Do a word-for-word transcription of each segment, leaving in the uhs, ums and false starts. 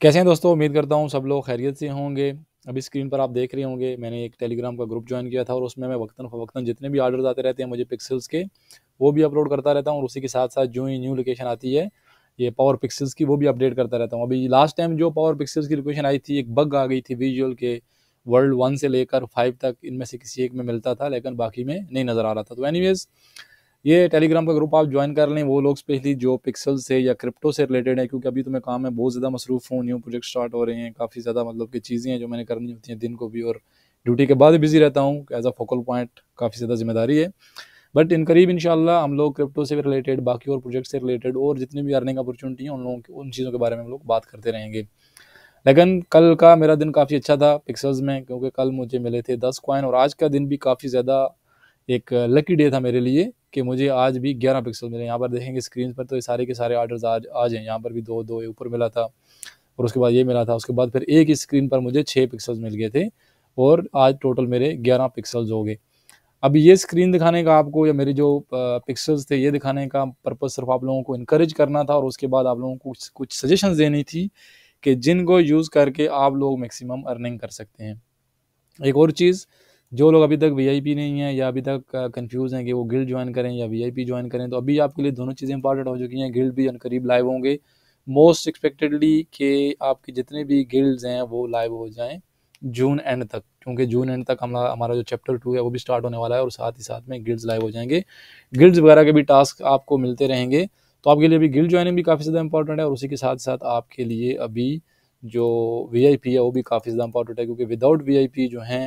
कैसे हैं दोस्तों? उम्मीद करता हूँ सब लोग खैरियत से होंगे। अभी स्क्रीन पर आप देख रहे होंगे, मैंने एक टेलीग्राम का ग्रुप ज्वाइन किया था और उसमें मैं वक्तन फ़वक्तन जितने भी ऑर्डर्स आते रहते हैं मुझे पिक्सेल्स के, वो भी अपलोड करता रहता हूँ और उसी के साथ साथ जो ही न्यू लोकेशन आती है ये पावर पिक्सेल्स की, वो भी अपडेट करता रहता हूँ। अभी लास्ट टाइम जो पावर पिक्सेल्स की लोकेशन आई थी, एक बग आ गई थी विजुअल के, वर्ल्ड वन से लेकर फाइव तक इनमें से किसी एक में मिलता था, लेकिन बाकी में नहीं नज़र आ रहा था। तो एनीवेज़ ये टेलीग्राम का ग्रुप आप ज्वाइन कर लें, वो लोग स्पेशली जो पिक्सल से या क्रिप्टो से रिलेटेड है, क्योंकि अभी तो मैं काम में बहुत ज़्यादा मसरूफ़ हूँ, न्यू प्रोजेक्ट स्टार्ट हो रहे हैं, काफ़ी ज़्यादा मतलब कि चीज़ें हैं जो मैंने करनी होती हैं दिन को भी, और ड्यूटी के बाद भी बिजी रहता हूँ एज अ फोकल पॉइंट, काफ़ी ज़्यादा जिम्मेदारी है। बट इन करीब इंशाल्लाह हम लोग क्रिप्टो से रिलेटेड, बाकी और प्रोजेक्ट से रिलेटेड और जितनी भी अर्निंग अपॉर्चुनिटी है उन लोगों की, उन चीज़ों के बारे में हम लोग बात करते रहेंगे। लेकिन कल का मेरा दिन काफ़ी अच्छा था पिक्सल्स में, क्योंकि कल मुझे मिले थे दस कॉइन और आज का दिन भी काफ़ी ज़्यादा एक लकी डे था मेरे लिए कि मुझे आज भी ग्यारह पिक्सल मिले। यहाँ पर देखेंगे स्क्रीन पर तो ये सारे के सारे ऑर्डर्स आज आज हैं। यहाँ पर भी दो दो ऊपर मिला था और उसके बाद ये मिला था, उसके बाद फिर एक ही स्क्रीन पर मुझे छः पिक्सल्स मिल गए थे और आज टोटल मेरे ग्यारह पिक्सल्स हो गए। अब ये स्क्रीन दिखाने का आपको, या मेरी जो पिक्सल्स थे ये दिखाने का पर्पज़ सिर्फ आप लोगों को इनकरेज करना था और उसके बाद आप लोगों को कुछ कुछ सजेशंस देनी थी कि जिनको यूज़ करके आप लोग मैक्सिमम अर्निंग कर सकते हैं। एक और चीज़, जो लोग अभी तक वीआईपी नहीं है या अभी तक कंफ्यूज हैं कि वो गिल्ड ज्वाइन करें या वीआईपी ज्वाइन करें, तो अभी आपके लिए दोनों चीज़ें इंपॉर्टेंट हो चुकी हैं। गिल्ड भी अनकरीब लाइव होंगे, मोस्ट एक्सपेक्टेडली कि आपके जितने भी गिल्ड्स हैं वो लाइव हो जाएं जून एंड तक, क्योंकि जून एंड तक हम हमारा जो चैप्टर टू है वो भी स्टार्ट होने वाला है और साथ ही साथ में गिल्ड्स लाइव हो जाएंगे। गिल्ड्स वगैरह के भी टास्क आपको मिलते रहेंगे, तो आपके लिए अभी गिल्ड ज्वाइनिंग भी काफ़ी ज़्यादा इंपॉर्टेंट है और उसी के साथ साथ आपके लिए अभी जो वीआईपी है वो भी काफ़ी ज़्यादा इंपॉर्टेंट है, क्योंकि विदाउट वीआईपी जो हैं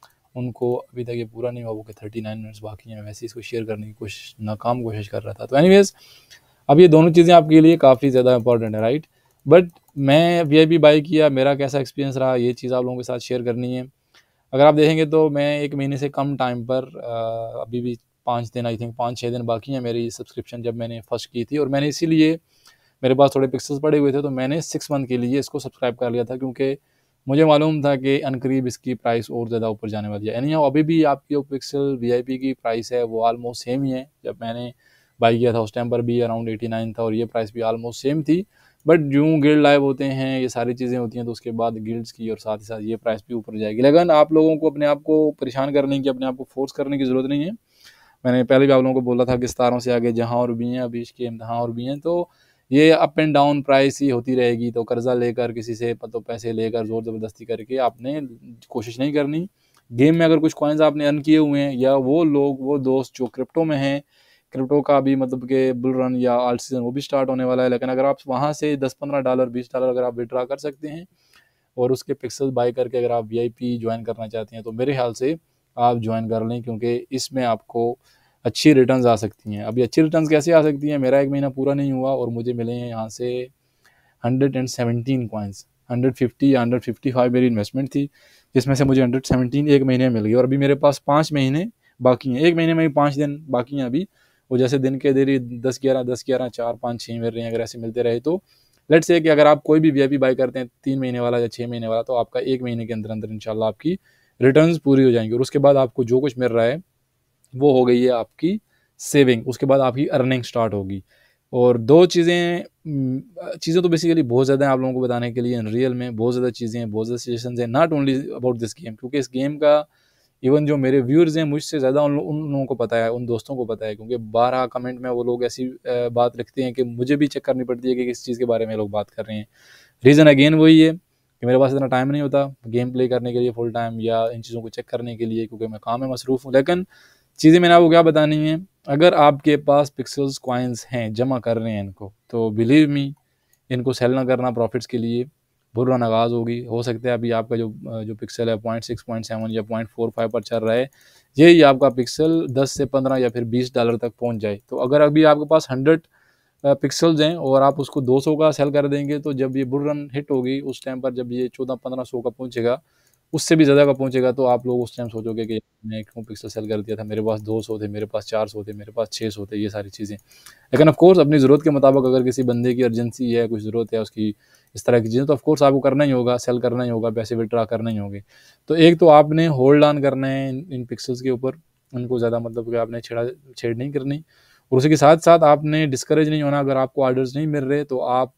उनको अभी तक ये पूरा नहीं हुआ, वो कि थर्टी नाइन मिनट्स बाकी हैं। वैसे इसको शेयर करने की कोशिश, नाकाम कोशिश कर रहा था। तो एनीवेज अब ये दोनों चीज़ें आपके लिए काफ़ी ज़्यादा इंपॉर्टेंट है, राइट। बट मैं वीआईपी बाय किया, मेरा कैसा एक्सपीरियंस रहा, ये चीज़ आप लोगों के साथ शेयर करनी है। अगर आप देखेंगे तो मैं एक महीने से कम टाइम पर, आ, अभी भी पाँच दिन आई थिंक पाँच छः दिन बाकी हैं मेरी सब्सक्रिप्शन जब मैंने फर्स्ट की थी, और मैंने इसीलिए, मेरे पास थोड़े पिक्सल्स पड़े हुए थे तो मैंने सिक्स मंथ के लिए इसको सब्सक्राइब कर लिया था, क्योंकि मुझे मालूम था कि अनकरीब इसकी प्राइस और ज़्यादा ऊपर जाने वाली है। यानी अभी भी आपकी जो पिक्सल वीआईपी की प्राइस है वो ऑलमोस्ट सेम ही है। जब मैंने बाई किया था उस टाइम पर भी अराउंड एटी नाइन था और ये प्राइस भी ऑलमोस्ट सेम थी। बट जो गिल्ड लाइव होते हैं, ये सारी चीज़ें होती हैं, तो उसके बाद गिल्ड्स की और साथ ही साथ ये प्राइस भी ऊपर जाएगी। लेकिन आप लोगों को अपने आप को परेशान करने की, अपने आप को फोर्स करने की ज़रूरत नहीं है। मैंने पहले भी आप लोगों को बोला था कि सतारों से आगे जहाँ और भी हैं, अभी इसके इम्तहान और भी हैं, तो ये अप एंड डाउन प्राइस ही होती रहेगी। तो कर्जा लेकर, किसी से तो पैसे लेकर, ज़ोर ज़बरदस्ती करके आपने कोशिश नहीं करनी। गेम में अगर कुछ कॉइन्स आपने अर्न किए हुए हैं, या वो लोग, वो दोस्त जो क्रिप्टो में हैं, क्रिप्टो का भी मतलब कि बुल रन या आल्ट सीजन वो भी स्टार्ट होने वाला है, लेकिन अगर आप वहाँ से दस पंद्रह डॉलर बीस डॉलर अगर आप विड्रा कर सकते हैं और उसके पिक्सल्स बाय करके अगर आप वीआईपी ज्वाइन करना चाहते हैं, तो मेरे ख्याल से आप ज्वाइन कर लें, क्योंकि इसमें आपको अच्छी रिटर्न्स आ सकती हैं। अभी अच्छी रिटर्न्स कैसे आ सकती हैं? मेरा एक महीना पूरा नहीं हुआ और मुझे मिले हैं यहाँ से hundred and seventeen coins. Hundred fifty या हंड्रेड फिफ्टी फाइव मेरी इन्वेस्टमेंट थी, जिसमें से मुझे हंड्रेड सेवनटीन एक महीने में मिल गई और अभी मेरे पास पाँच महीने बाकी हैं। एक महीने में भी पाँच दिन बाकी हैं अभी, वो जैसे दिन के देरी दस ग्यारह दस ग्यारह चार पाँच छः मिल रहे हैं। अगर ऐसे मिलते रहे तो लेट्स से कि अगर आप कोई भी वीआईपी बाय करते हैं तीन महीने वाला या छः महीने वाला, तो आपका एक महीने के अंदर अंदर इंशाल्लाह आपकी रिटर्न्स पूरी हो जाएंगी और उसके बाद आपको जो कुछ मिल रहा है वो हो गई है आपकी सेविंग। उसके बाद आपकी अर्निंग स्टार्ट होगी। और दो चीज़ें चीज़ें तो बेसिकली बहुत ज़्यादा हैं आप लोगों को बताने के लिए। इन रियल में बहुत ज़्यादा चीज़ें हैं, बहुत ज़्यादा सजेशंस हैं, not only about this game, क्योंकि इस गेम का इवन जो मेरे व्यूअर्स हैं मुझसे ज़्यादा उन, उन लोगों को पता है, उन दोस्तों को पता है, क्योंकि बारह कमेंट में वो लोग ऐसी बात लिखते हैं कि मुझे भी चेक करनी पड़ती है कि किस चीज़ के बारे में लोग बात कर रहे हैं। रीज़न अगेन वही है कि मेरे पास इतना टाइम नहीं होता गेम प्ले करने के लिए फुल टाइम, या इन चीज़ों को चेक करने के लिए, क्योंकि मैं काम में मसरूफ़ हूँ। लेकिन चीज़ें मैंने आपको क्या बतानी है, अगर आपके पास पिक्सल्स कॉइन्स हैं, जमा कर रहे हैं इनको, तो बिलीव मी इनको सेल ना करना प्रॉफिट्स के लिए, बुरा आगाज़ होगी। हो सकता है अभी आपका जो जो पिक्सल है पॉइंट सिक्स पॉइंट सेवन या पॉइंट फोर फाइव पर चल रहा है, यही आपका पिक्सल दस से पंद्रह या फिर बीस डॉलर तक पहुंच जाए। तो अगर अभी आपके पास हंड्रेड पिक्सल्स हैं और आप उसको दो सौ का सेल कर देंगे, तो जब ये बुल रन हिट होगी उस टाइम पर, जब ये चौदह पंद्रह सौ का पहुंचेगा, उससे भी ज़्यादा का पहुंचेगा, तो आप लोग उस टाइम सोचोगे कि मैं क्यों पिक्सल सेल कर दिया था, मेरे पास दो सौ थे, मेरे पास चार सौ थे, मेरे पास छः सौ थे, ये सारी चीज़ें। लेकिन ऑफ कोर्स अपनी ज़रूरत के मुताबिक अगर किसी बंदे की अर्जेंसी है, कुछ ज़रूरत है उसकी, इस तरह की चीज़ें, तो ऑफ कोर्स आपको करना ही होगा, सेल करना ही होगा, पैसे विड्रा करना ही होंगे। तो एक तो आपने होल्ड ऑन करना है इन, इन पिक्सल्स के ऊपर, उनको ज़्यादा मतलब कि आपने छेड़ा छेड़ नहीं करनी, और उसी के साथ साथ आपने डिस्करेज नहीं होना। अगर आपको ऑर्डर्स नहीं मिल रहे तो आप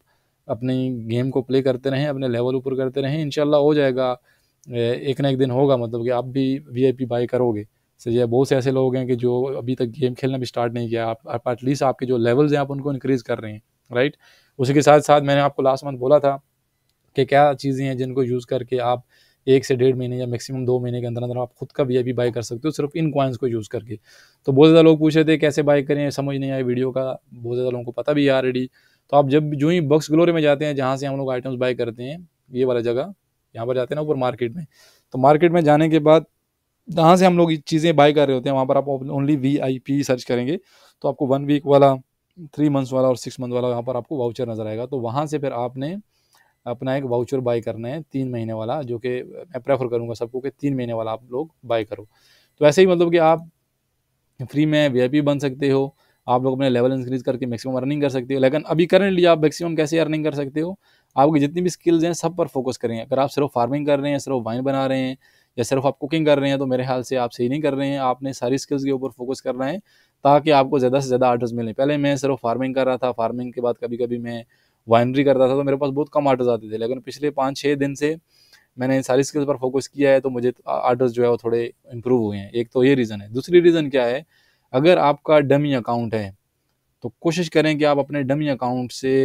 अपनी गेम को प्ले करते रहें, अपने लेवल ऊपर करते रहें, इंशाल्लाह हो जाएगा, एक ना एक दिन होगा, मतलब कि आप भी वीआईपी बाय करोगे। सही है, बहुत से ऐसे लोग हैं कि जो अभी तक गेम खेलना भी स्टार्ट नहीं किया, आप आप एटलीस्ट आपके जो लेवल्स हैं आप उनको इंक्रीज़ कर रहे हैं, राइट। उसी के साथ साथ मैंने आपको लास्ट मंथ बोला था कि क्या चीज़ें हैं जिनको यूज़ करके आप एक से डेढ़ महीने या मैक्सिमम दो महीने के अंदर अंदर आप खुद का वीआईपी बाय कर सकते हो, सिर्फ इन कॉइन्स को यूज़ करके। तो बहुत ज़्यादा लोग पूछ रहे थे कैसे बाय करें, समझ नहीं आया वीडियो का, बहुत ज़्यादा लोगों को पता भी है ऑलरेडी। तो आप जब जो ही बक्स ग्लोरी में जाते हैं, जहाँ से हम लोग आइटम्स बाय करते हैं, ये वाला जगह, यहाँ पर जाते हैं ना ऊपर मार्केट में, तो मार्केट में जाने के बाद जहाँ से हम लोग चीज़ें बाय कर रहे होते हैं, वहाँ पर आप ओनली वीआईपी सर्च करेंगे तो आपको वन वीक वाला, थ्री मंथ्स वाला और सिक्स मंथ वाला यहाँ पर आपको वाउचर नज़र आएगा। तो वहाँ से फिर आपने अपना एक वाउचर बाय करना है तीन महीने वाला, जो कि मैं प्रेफर करूँगा सबको कि तीन महीने वाला आप लोग बाय करो। तो ऐसे ही मतलब कि आप फ्री में वीआईपी बन सकते हो, आप लोग अपने लेवल इंक्रीज़ करके मैक्सिमम अर्निंग कर सकते हो। लेकिन अभी करंटली आप मैक्सिमम कैसे अर्निंग कर सकते हो, आपकी जितनी भी स्किल्स हैं सब पर फोकस करें। अगर आप सिर्फ फार्मिंग कर रहे हैं, सिर्फ वाइन बना रहे हैं या सिर्फ आप कुकिंग कर रहे हैं, तो मेरे ख्याल से आप सही नहीं कर रहे हैं। आपने सारी स्किल्स के ऊपर फोकस करना है ताकि आपको ज़्यादा से ज़्यादा ऑर्डर्स मिलें। पहले मैं सिर्फ फार्मिंग कर रहा था, फार्मिंग के बाद कभी कभी मैं वाइनरी करता था, तो मेरे पास बहुत कम ऑर्डर्स आते थे। लेकिन पिछले पाँच छः दिन से मैंने सारी स्किल्स पर फोकस किया है, तो मुझे ऑर्डर्स जो है वो थोड़े इंप्रूव हुए हैं। एक तो ये रीज़न है। दूसरी रीज़न क्या है, अगर आपका डमी अकाउंट है तो कोशिश करें कि आप अपने डमी अकाउंट से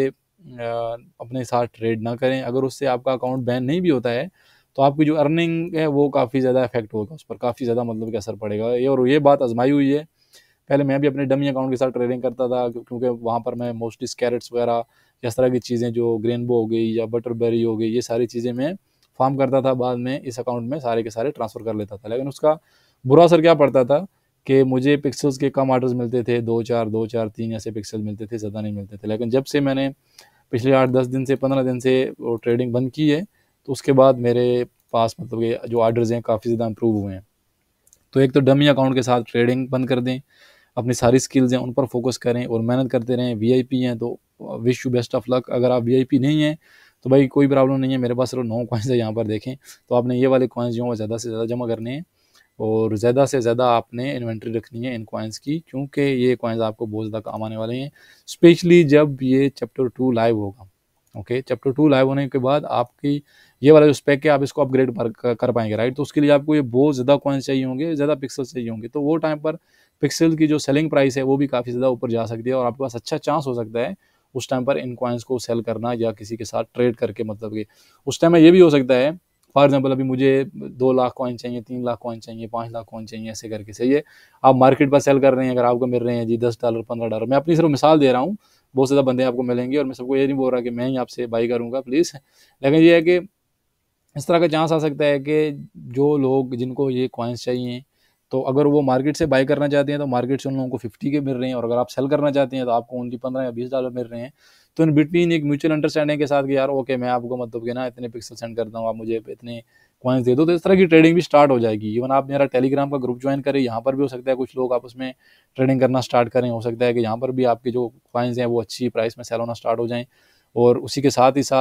अपने साथ ट्रेड ना करें। अगर उससे आपका अकाउंट बैन नहीं भी होता है तो आपकी जो अर्निंग है वो काफ़ी ज़्यादा इफेक्ट होगा, उस पर काफ़ी ज़्यादा मतलब कि असर पड़ेगा। ये और ये बात आजमाई हुई है। पहले मैं भी अपने डमी अकाउंट के साथ ट्रेडिंग करता था, क्योंकि वहाँ पर मैं मोस्टली स्कैरेट्स वगैरह इस तरह की चीज़ें, जो ग्रेनबो हो गई या बटरबेरी हो गई, ये सारी चीज़ें मैं फार्म करता था, बाद में इस अकाउंट में सारे के सारे ट्रांसफ़र कर लेता था। लेकिन उसका बुरा असर क्या पड़ता था कि मुझे पिक्सल्स के कम ऑर्डर्स मिलते थे, दो चार दो चार तीन ऐसे पिक्सल मिलते थे, ज़्यादा नहीं मिलते थे। लेकिन जब से मैंने पिछले आठ दस दिन से पंद्रह दिन से वो ट्रेडिंग बंद की है, तो उसके बाद मेरे पास मतलब कि जो ऑर्डर्स हैं काफ़ी ज़्यादा इंप्रूव हुए हैं। तो एक तो डमी अकाउंट के साथ ट्रेडिंग बंद कर दें, अपनी सारी स्किल्स हैं उन पर फोकस करें और मेहनत करते रहें। वीआईपी हैं तो wish you best of luck. अगर आप वीआईपी नहीं हैं तो भाई कोई प्रॉब्लम नहीं है, मेरे पास सिर्फ नौ कॉइन्स है यहाँ पर देखें। तो आपने ये वाले कॉइन्स जो हैं ज़्यादा से ज़्यादा जमा करने हैं और ज़्यादा से ज़्यादा आपने इन्वेंट्री रखनी है इन कॉइन्स की, क्योंकि ये कॉइन्स आपको बहुत ज़्यादा काम आने वाले हैं, स्पेशली जब ये चैप्टर टू लाइव होगा। ओके, चैप्टर टू लाइव होने के बाद आपकी ये वाला जो स्पेक है आप इसको अपग्रेड कर, कर पाएंगे, राइट। तो उसके लिए आपको ये बहुत ज़्यादा कॉइन्स चाहिए होंगे, ज़्यादा पिक्सल्स चाहिए होंगे। तो वो टाइम पर पिक्सल की जो सेलिंग प्राइस है वो भी काफ़ी ज़्यादा ऊपर जा सकती है और आपके पास अच्छा चांस हो सकता है उस टाइम पर इन कॉइन्स को सेल करना या किसी के साथ ट्रेड करके, मतलब कि उस टाइम में ये भी हो सकता है, फॉर एग्जाम्पल अभी मुझे दो लाख कॉइन चाहिए, तीन लाख कॉइन चाहिए, पाँच लाख कॉइन चाहिए, ऐसे करके, सही है। आप मार्केट पर सेल कर रहे हैं, अगर आपको मिल रहे हैं जी दस डॉलर पंद्रह डॉलर, मैं अपनी सिर्फ मिसाल दे रहा हूँ, बहुत ज़्यादा बंदे आपको मिलेंगे और मैं सबको ये नहीं बोल रहा कि मैं ही आपसे बाई करूँगा प्लीज़। लेकिन ये है कि इस तरह का चांस आ सकता है कि जो लोग जिनको ये कॉइन्स चाहिए, तो अगर वो मार्केट से बाई करना चाहते हैं तो मार्केट से उन लोगों को फिफ्टी के मिल रहे हैं, और अगर आप सेल करना चाहते हैं तो आपको ओनली पंद्रह या बीस डॉलर मिल रहे हैं। तो इन बिटवीन एक म्यूचुअल अंडरस्टैंडिंग के साथ कि यार ओके मैं आपको मतलब कि ना इतने पिक्सल सेंड करता हूँ, आप मुझे इतने कॉइन्स दे दो, तो इस तरह की ट्रेडिंग भी स्टार्ट हो जाएगी। इवन आप मेरा टेलीग्राम का ग्रुप ज्वाइन करें, यहाँ पर भी हो सकता है कुछ लोग आप उसमें ट्रेडिंग करना स्टार्ट करें, हो सकता है कि यहाँ पर भी आपके जो कॉइन्स हैं वो अच्छी प्राइस में सेल होना स्टार्ट हो जाएँ। और उसी के साथ ही साथ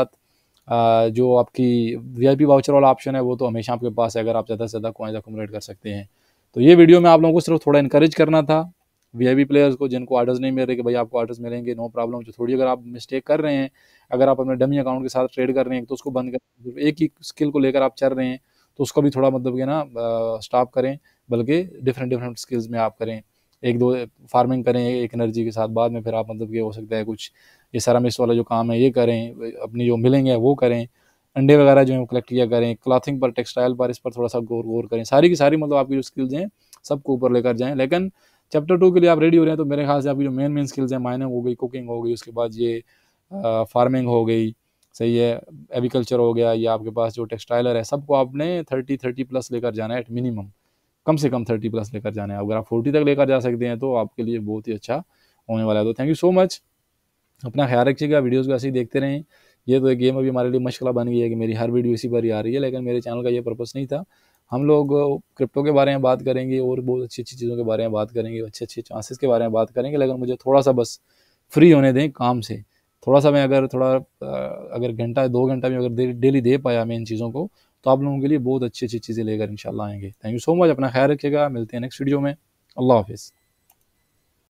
आ, जो आपकी वीआईपी वाउचर वाला ऑप्शन है वो तो हमेशा आपके पास है, अगर आप ज़्यादा से ज़्यादा कॉइन्स अक्यूमुलेट कर सकते हैं। तो ये वीडियो में आप लोगों को सिर्फ थोड़ा इनकरेज करना था, वीआईपी प्लेयर्स को जिनको ऑर्डर्स नहीं मिल रहे कि भाई आपको ऑर्डर्स मिलेंगे, नो प्रॉब्लम। जो थोड़ी अगर आप मिस्टेक कर रहे हैं, अगर आप अपने डमी अकाउंट के साथ ट्रेड कर रहे हैं तो उसको बंद कर, एक ही स्किल को लेकर आप चल रहे हैं तो उसको भी थोड़ा मतलब कि ना स्टॉप करें, बल्कि डिफरेंट डिफरेंट स्किल्स में आप करें। एक दो फार्मिंग करें एक एनर्जी के साथ, बाद में फिर आप मतलब कि हो सकता है कुछ ये सेरामिक्स वाला जो काम है ये करें, अपनी जो मिलेंगे वो करें, अंडे वगैरह जो है वो कलेक्ट किया करें, क्लॉथिंग पर, टेक्सटाइल पर, इस पर थोड़ा सा गौर गौर करें। सारी की सारी मतलब आपकी जो स्किल्स हैं सबको ऊपर लेकर जाएं। लेकिन चैप्टर टू के लिए आप रेडी हो रहे हैं तो मेरे ख्याल से आपकी जो मेन मेन स्किल्स हैं, माइनिंग हो गई, कुकिंग हो गई, उसके बाद ये फार्मिंग हो गई, सही है, एग्रीकल्चर हो गया, या आपके पास जो टेक्सटाइलर है, सबको आपने थर्टी थर्टी प्लस लेकर जाना है, एट मिनिमम कम से कम थर्टी प्लस लेकर जाना है। अगर आप फोर्टी तक लेकर जा सकते हैं तो आपके लिए बहुत ही अच्छा होने वाला है। तो थैंक यू सो मच, अपना ख्याल रखिएगा, वीडियोज़ को ऐसे ही देखते रहें। ये तो एक गेम अभी हमारे लिए मशगला बन गई है कि मेरी हर वीडियो इसी पर ही आ रही है, लेकिन मेरे चैनल का ये पर्पस नहीं था। हम लोग क्रिप्टो के बारे में बात करेंगे और बहुत अच्छी अच्छी चीज़ों के बारे में बात करेंगे, अच्छे अच्छे चांसेस के बारे में बात करेंगे, लेकिन मुझे थोड़ा सा बस फ्री होने दें काम से। थोड़ा सा मैं अगर थोड़ा अगर घंटा दो घंटा में अगर डेली दे पाया मैं इन चीज़ों को, तो आप लोगों के लिए बहुत अच्छी अच्छी चीज़ें लेकर इंशाल्लाह आएंगे। थैंक यू सो मच, अपना ख्याल रखिएगा, मिलते हैं नेक्स्ट वीडियो में। अल्लाह हाफिज़।